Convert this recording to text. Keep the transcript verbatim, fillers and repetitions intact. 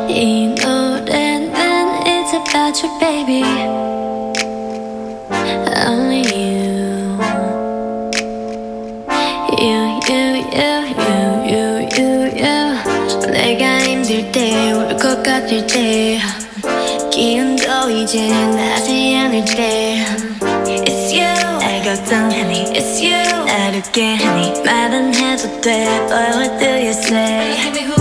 이 노래는 It's about you baby Only you You, you, you, you, you, you, you 내가 힘들 때 울 것 같을 때 기운도 이제 나지 않을 때 It's you 날 걱정하니 It's you 나를 깨하니 말은 해도 돼 But what do you say